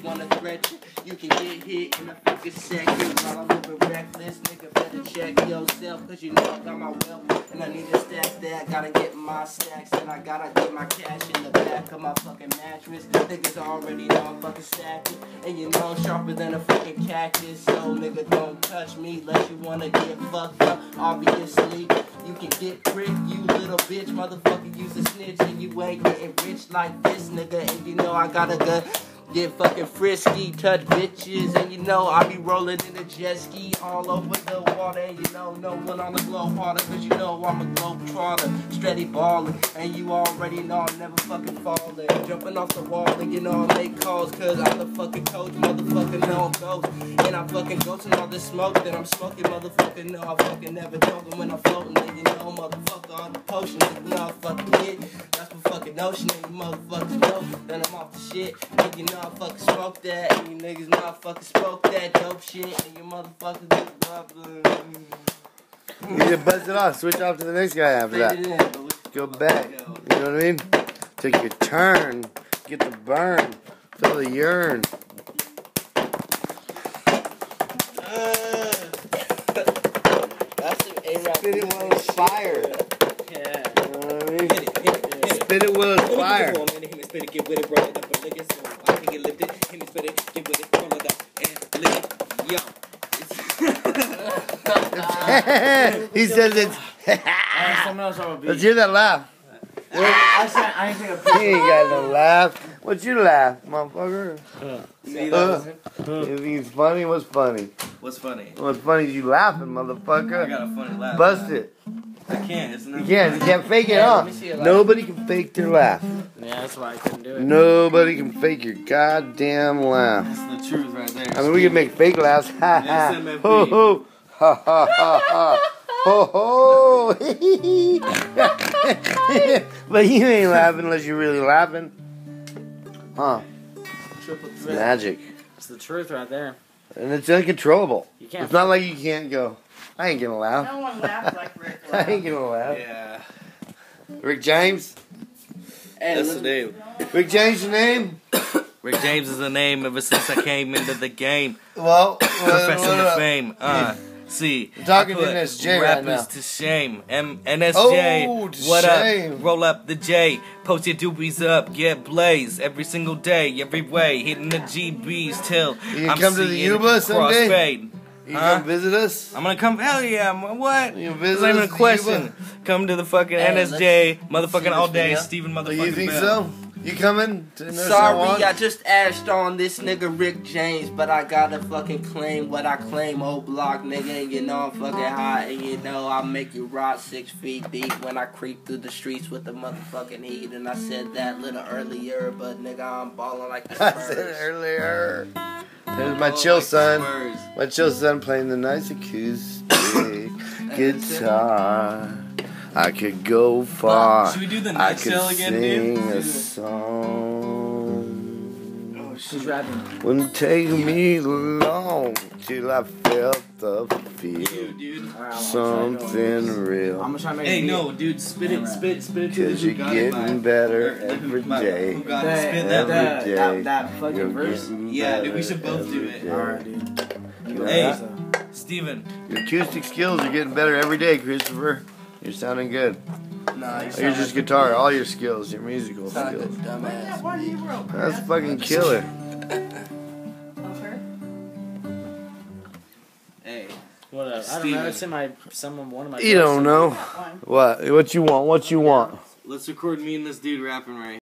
wanna threat you, you can get hit in a fucking second. While I'm living reckless, nigga, better check yourself, cause you know I got my wealth, and I need to stack that. Gotta get my stacks, and I gotta get my cash in the back of my fucking mattress. Niggas already know I'm fucking stacking, and you know I'm sharper than a fucking cactus. So nigga, don't touch me unless you wanna get fucked up. Obviously, you can get pricked, you little bitch, motherfucker, use a snitch, and you ain't getting rich like this, nigga. And you know I gotta go get fucking frisky, touch bitches, and you know I be rolling in a jet ski all over the water, and you know no one on the globe harder, cause you know I'm a globetrotter, steady ballin', and you already know I'm never fucking fallin', jumping off the wall, and you know I make calls, cause I'm the fucking coach, motherfucker, no I'm ghost, and I'm fucking ghosting all this smoke that I'm smoking, motherfucker, no I fucking never talking when I'm floating, and you know motherfucker, all the potion, and you know I fucking hit, that's my fucking notion, and you motherfuckers know that I'm off the shit, and you know I fucking smoke that, and you niggas know I fucking spoke that dope shit, and you motherfuckers You just buzz it off, switch off to the next guy after that. Go back, you know what I mean? Take your turn, get the burn, feel the yearn. Spit it while it's fire. Yeah. You know what I mean? Spit it while it's fire. Spit it, get with it, roll it up, and lick it, so I can get lifted. Hit me, spit it, get with it, roll it up, and lick it. Yo. He says it's. Let's hear that laugh. I ain't take a picture. He ain't got no laugh. What you laugh, motherfucker? If he's funny, what's funny? What's funny? What's funny is you laughing, motherfucker. I got a funny laugh. Bust it. I can't, isn't it? You can't fake it, huh? Nobody can fake their laugh. Yeah, that's why I couldn't do it. Nobody can fake your goddamn laugh. That's the truth right there. I mean, we can make fake laughs. Ha ha. Ho ho. Ha ha ha ha. Ho ho. But you ain't laughing unless you're really laughing. Huh. It's magic. It's the truth right there. And it's uncontrollable. You can't. It's not like you can't go, I ain't gonna laugh. No one laughs like Rick I laughs. ain't gonna laugh. Yeah. Rick James? That's the name. Rick James, your name? Rick James is the name ever since I came into the game. Well, Professing the fame. See, I'm talking I put NSJ right rappers now. to shame. NSJ, Oh, to what shame. up? Roll up the J. Post your doobies up, get blaze every single day, every way, hitting the GBs till You I'm come to the seeing Yuba someday? crossfade. You come visit us? I'm gonna come. Hell yeah! What? You That's visit not even a us, question. Yuba? Come to the fucking Hey, NSJ, see motherfucking this all day, video? Steven Oh, motherfucking you think Bell. so? You coming to Nurse Sorry, One? I just ashed on this nigga Rick James, but I gotta fucking claim what I claim, old block nigga, and you know I'm fucking hot, and you know I make you rot 6 feet deep when I creep through the streets with the motherfucking heat, and I said that little earlier, but nigga I'm ballin' like the I Spurs. said it earlier. There's my Oh, chill like the son. Spurs. My chill son playing the nice acoustic guitar. I could go far. Should we do the I next could show again, sing dude? a song. Who's rapping? Wouldn't take me long till I felt the feel. Dude. Something real. I'm gonna try to make Hey, a beat. no, dude, spit it to the Cause you're Bugatti getting vibe. better Or the every Bugatti- day. Bugatti, spit that Every vibe. day. that fucking You're verse. getting Yeah, dude, we better should both do every it. day. Alright, dude. Hey, Steven. Your acoustic skills are getting better every day, Christopher. You're sounding good. Nah, you You're just guitar, all your skills, your musical sound like a skills. dumbass. Why are you broke? That's fucking killer. Okay. Hey. What up? I don't know. Steven. It's in one of my. You don't know. Fine. What you want? What you want? Let's record me and this dude rapping right